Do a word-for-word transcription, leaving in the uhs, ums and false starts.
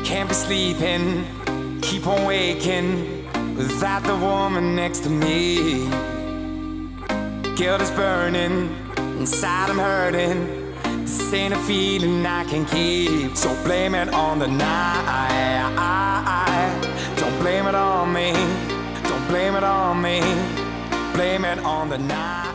Can't be sleeping, keep on waking without the woman next to me. Guilt is burning, inside I'm hurting. This ain't a feeling I can keep. So blame it on the night. Don't blame it on me. Don't blame it on me. Blame it on the night.